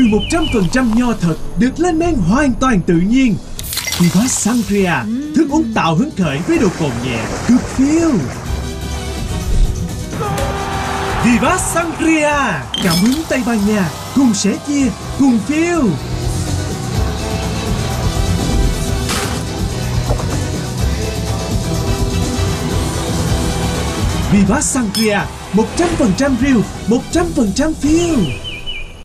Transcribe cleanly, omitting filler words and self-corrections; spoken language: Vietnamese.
100% nho thật được lên men hoàn toàn tự nhiên. Vivas Sangria, thức uống tạo hứng khởi với độ cồn nhẹ, cực phiêu. Vivas Sangria, cảm hứng Tây Ban Nha, cùng sẻ chia, cùng phiêu. Vivas Sangria, 100% rượu, 100% phiêu.